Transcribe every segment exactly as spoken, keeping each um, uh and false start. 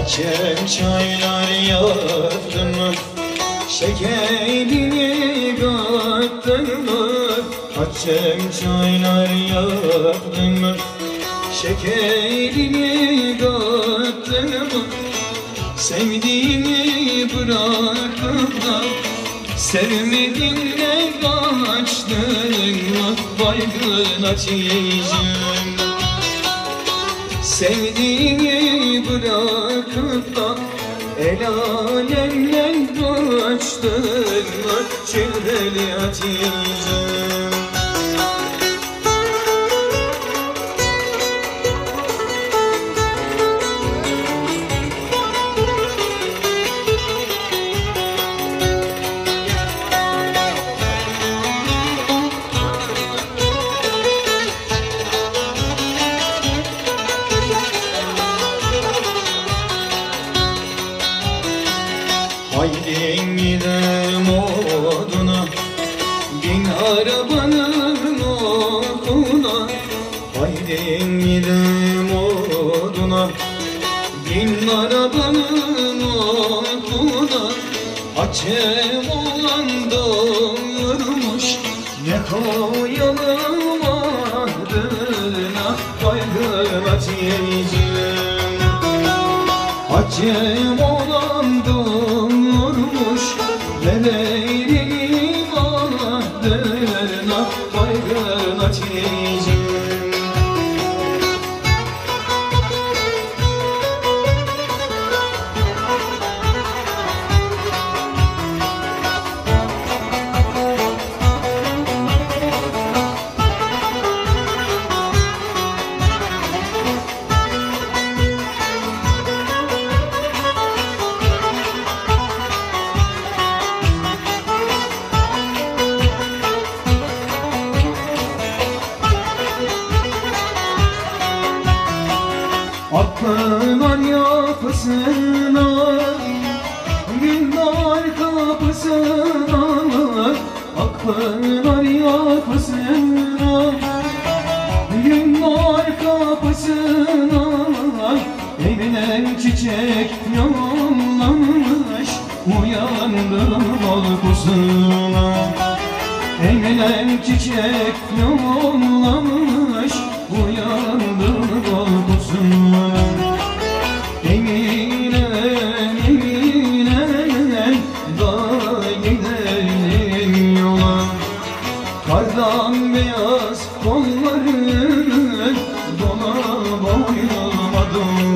Açık çaylar yaptın mı? Şekerini kattın mı? Açık çaylar yaptın mı? Şekerini kattın mı? Sevdiğini bırakıp da sevmedinle kaçtın mı? Baygın Hatice'm, sevdiğini bırakıp da el alemle kaçtın mı? Çileli Hatice'm. Haydi gidelim oduna, bin arabanın okuna. Haydi gidelim oduna, bin arabanın okuna. Açım olan doğurmuş, ne koyalım ardına? Baygın Hatice'm, açım olan doğurmuş, ne vereyim ardına? Baygın Hatice'm. Aklılar yapısına, günler kapısına. Aklılar yapısına, günler kapısına. Evine çiçek yollamış, uyandım uykusuna. Evine çiçek yollamış, uyandım uykusuna. Emine, Emine, da gidelim yola. Kardan beyaz kolların dona boyulmadım.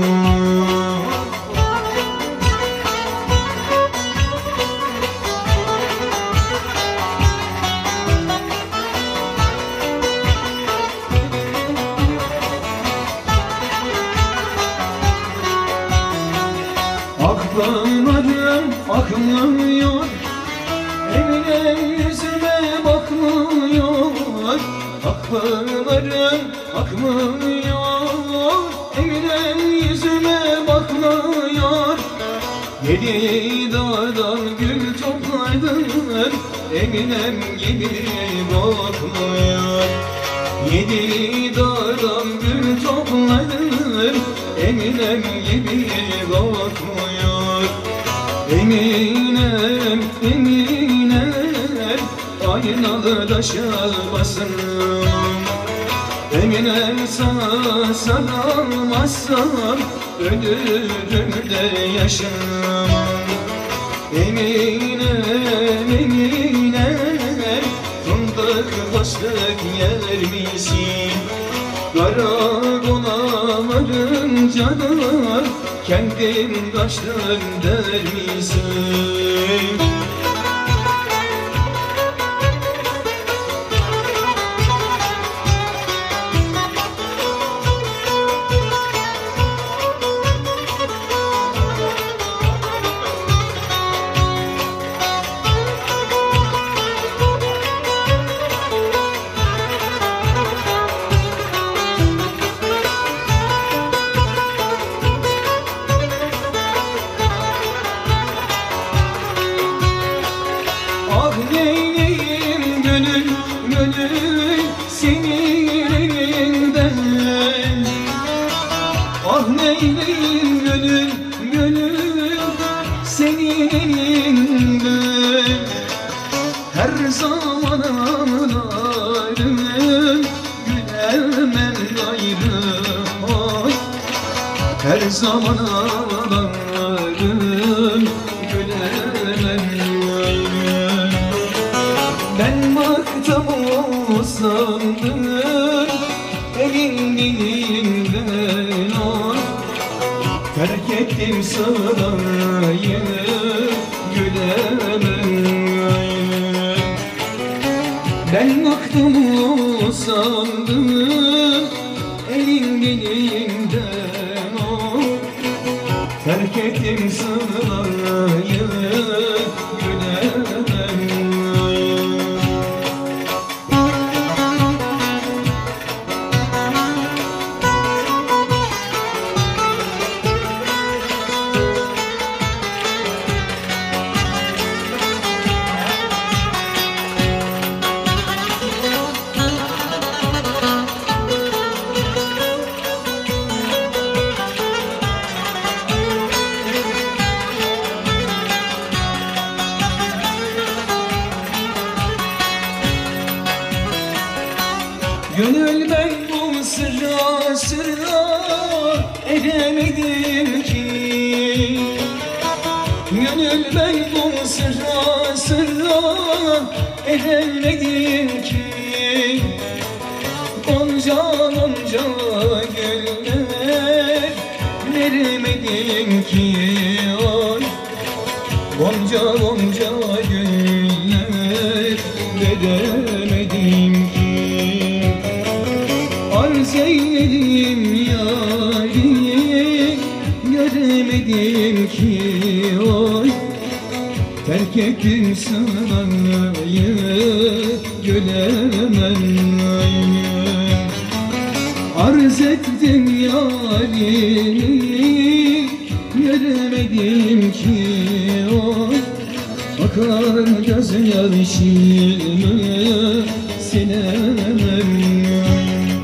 Aklımlarım akmıyor, Emine yüzüme bakmıyor. Aklımlarım akmıyor, Emine yüzüme bakmıyor. Yedi dağdan gül toplaydın, Eminem gibi bakmıyor. Yedi dağdan gül toplaydın, Eminem gibi bakmıyor. Eminem, Eminem, aynalı taşa basın. Eminem sana sarılmazsam, ölürüm de yaşamam. Eminem, Eminem, fındık bastık yer misin? Karakola varınca da kendin kaçtın der misin? Her zaman ağlarım, gülemem gayrı. Oy, her zaman ağlarım, gülemem gayrı. Ben makamı sandım elin dilinden, oy, terk ettim sarayı, gülemem gayrı. Ben makamı sandım elin dilinden, oy, terk ettim sarayı, gülemem gayrı. Gönül ben bu sırra sırra edemedim ki. Gönül ben bu sırra sırra edemedim ki. Gonca gonca güller veremedim ki. Oy, gonca gonca güller veremedim ki. Arz eyledim yâri, göremedim ki. Oy, terk ettim sarayı, gülemem gayrı. Arz ettim yâri, göremedim ki. Oy, akar göz yaşımı silemem gayrı.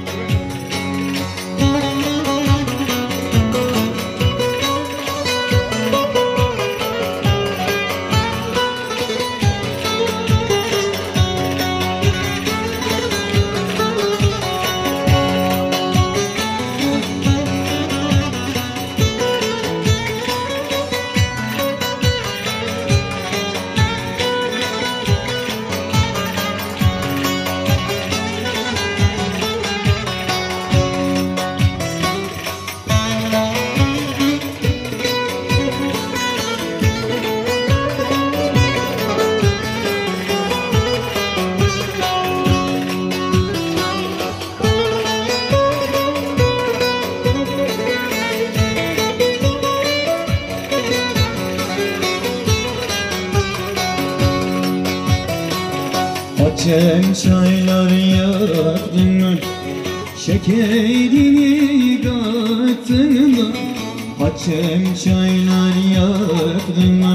Haçem çaylar yaktın mı, şekerini kattın mı? Haçem çaylar yaktın mı,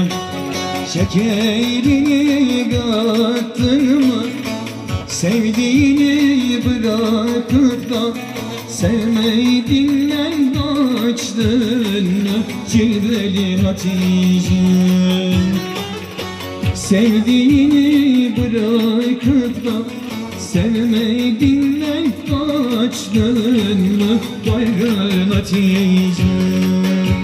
şekerini kattın mı? Sevdiğini bırakıp da sevmediğinden kaçtın mı? Cilveli Hatice'm, sevdiğini bırakıp da sevmediğinden kaçtın mı? Baygın Hatice'm.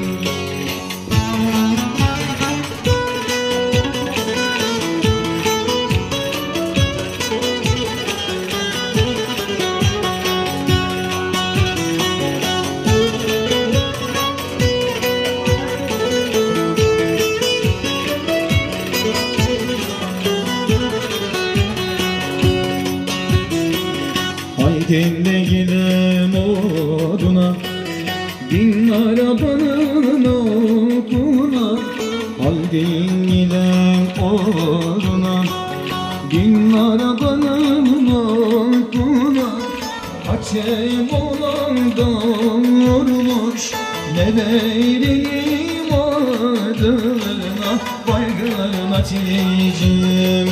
Haydi gidelim oduna, bin arabanın okuna. Haydi gidelim oduna, bin arabanın okuna. Haçem olan doğurmuş, ne vereyim adına? Baygın Hatice'm,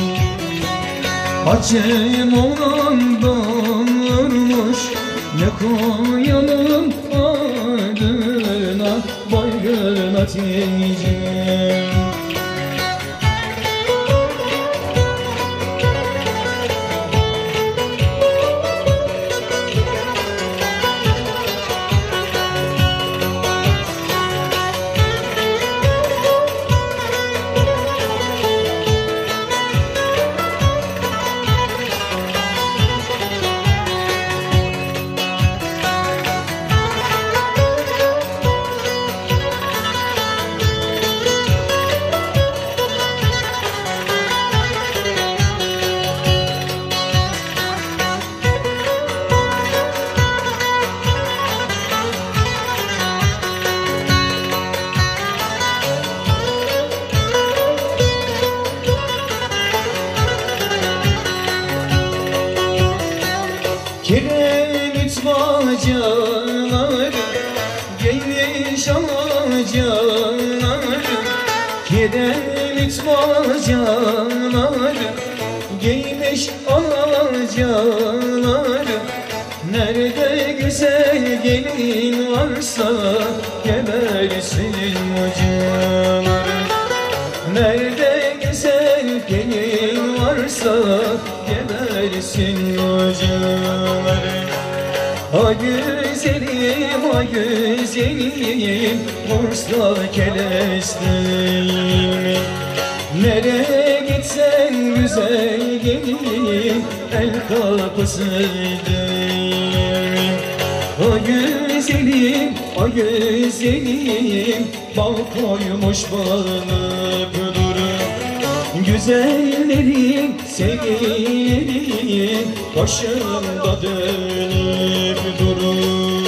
Haçem olan doğurmuş, ne koyalım adına? Baygın Hatice'm. Kiremit bacaları giymiş alacaları, kiremit bacaları giymiş alacaları. Nerede güzel gelin varsa gebersin hocaları. Nerede güzel gelin varsa gebersin hocaları. Ha güzelim, ha güzelim, Bursa kelesteyim. Nereye gitsen güzel gelin, el kapısıdır. Ha güzelim, ha güzelim, bal koymuş balık durur. Güzellerin, sevgilerin başında dönüp durur.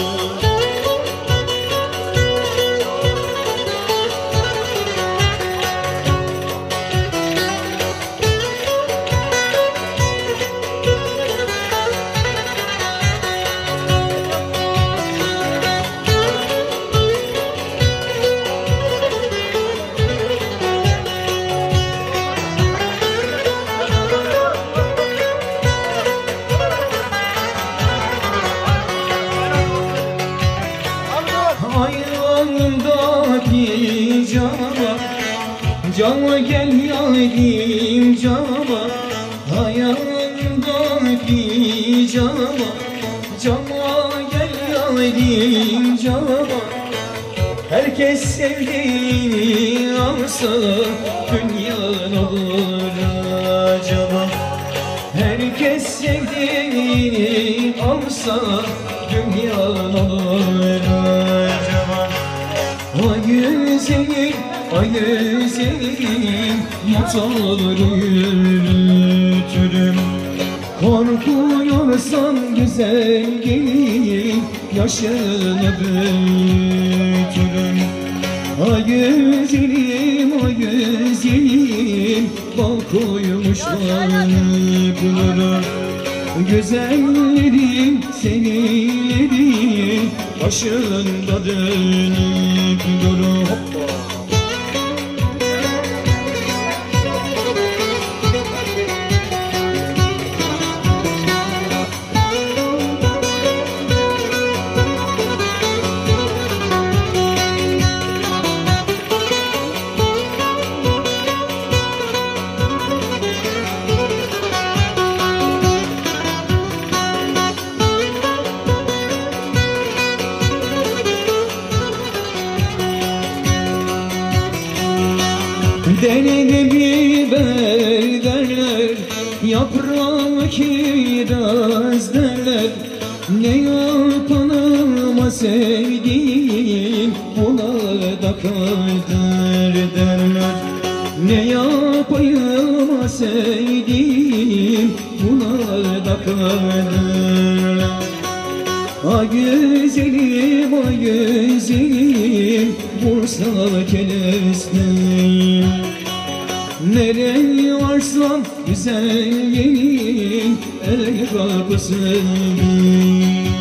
Ayağımdaki cama, cama gel yarim cama. Ayağımdaki cama, cama gel yarim cama. Herkes sevdiğini alsa dünyanın olur acaba. Herkes sevdiğini alsa dünyanın olur acaba. Ay güzelim, ay güzelim, motoru yürütürüm. Korkuyorsan güzel gelin, yaşını büyütürüm. Ay güzelim, ay güzelim, bal koymuşlar kılına. Güzellerin, seninlerin başında dönüp durur. Derede biber derler, yaprağı kiraz derler. Ne yapalım sevdiğim, buna da kader derler. Ne yapayım sevdiğim, buna da kader derler. Ay güzelim, ay güzelim, Bursa kelesteyim. Nereye varsan güzel gelin, el kapısı bil.